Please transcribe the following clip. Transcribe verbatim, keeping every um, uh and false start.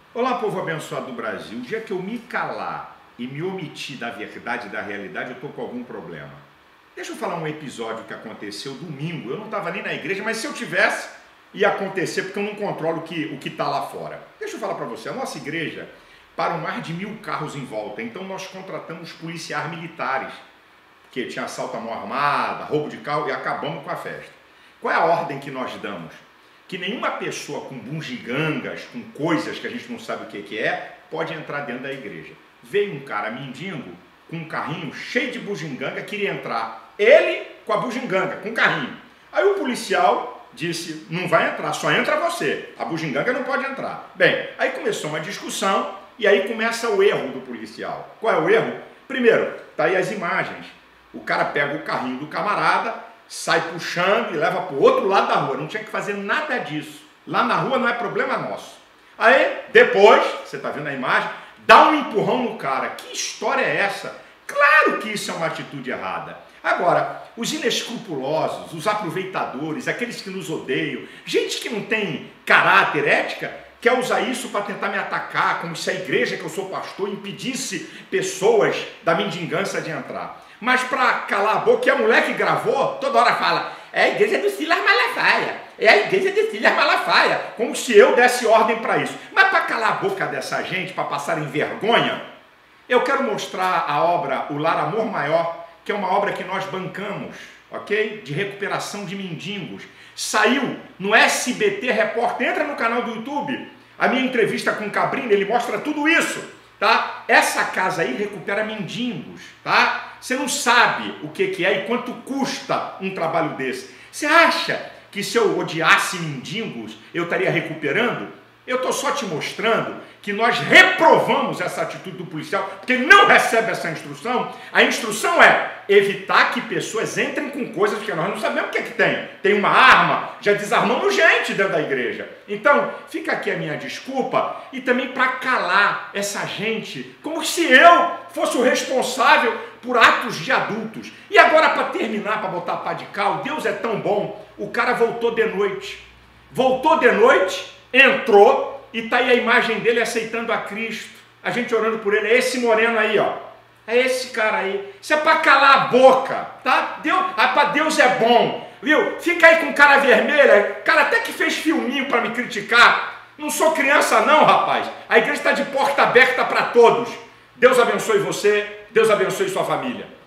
Olá, povo abençoado do Brasil. O dia que eu me calar e me omitir da verdade e da realidade, eu estou com algum problema. Deixa eu falar um episódio que aconteceu domingo. Eu não estava nem na igreja, mas se eu tivesse, ia acontecer, porque eu não controlo o que o que está lá fora. Deixa eu falar para você. A nossa igreja param mais de mil carros em volta. Então nós contratamos policiais militares, porque tinha assalto à mão armada, roubo de carro, e acabamos com a festa. Qual é a ordem que nós damos? Que nenhuma pessoa com bugigangas, com coisas que a gente não sabe o que, que é, pode entrar dentro da igreja. Veio um cara mendigo com um carrinho cheio de bugiganga, queria entrar. Ele com a bugiganga, com o carrinho. Aí o policial disse, não vai entrar, só entra você. A bugiganga não pode entrar. Bem, aí começou uma discussão e aí começa o erro do policial. Qual é o erro? Primeiro, tá aí as imagens. O cara pega o carrinho do camarada, sai puxando e leva para o outro lado da rua. Não tinha que fazer nada disso. Lá na rua não é problema nosso. Aí, depois, você está vendo a imagem, dá um empurrão no cara. Que história é essa? Claro que isso é uma atitude errada. Agora, os inescrupulosos, os aproveitadores, aqueles que nos odeiam, gente que não tem caráter, ética, quer usar isso para tentar me atacar, como se a igreja que eu sou pastor impedisse pessoas da mendigância de entrar. Mas para calar a boca, e a mulher que gravou, toda hora fala, é a igreja do Silas Malafaia, é a igreja do Silas Malafaia, como se eu desse ordem para isso. Mas para calar a boca dessa gente, para passarem vergonha, eu quero mostrar a obra O Lar Amor Maior, que é uma obra que nós bancamos, ok? De recuperação de mendigos. Saiu no S B T Repórter, entra no canal do YouTube, a minha entrevista com o Cabrini, ele mostra tudo isso, tá? Essa casa aí recupera mendigos, tá? Você não sabe o que, que é e quanto custa um trabalho desse. Você acha que se eu odiasse mendigos, eu estaria recuperando? Eu estou só te mostrando que nós reprovamos essa atitude do policial, porque ele não recebe essa instrução. A instrução é evitar que pessoas entrem com coisas que nós não sabemos o que é que tem. Tem uma arma, já desarmamos gente dentro da igreja. Então, fica aqui a minha desculpa e também para calar essa gente, como se eu fosse o responsável por atos de adultos. E agora, para terminar, para botar pá de cal, Deus é tão bom, o cara voltou de noite. Voltou de noite, entrou, e está aí a imagem dele aceitando a Cristo. A gente orando por ele. É esse moreno aí, ó. É esse cara aí. Isso é para calar a boca, tá? Deus, ah, para Deus é bom, viu? Fica aí com cara vermelha. Cara até que fez filminho para me criticar. Não sou criança não, rapaz. A igreja está de porta aberta para todos. Deus abençoe você. Deus abençoe sua família.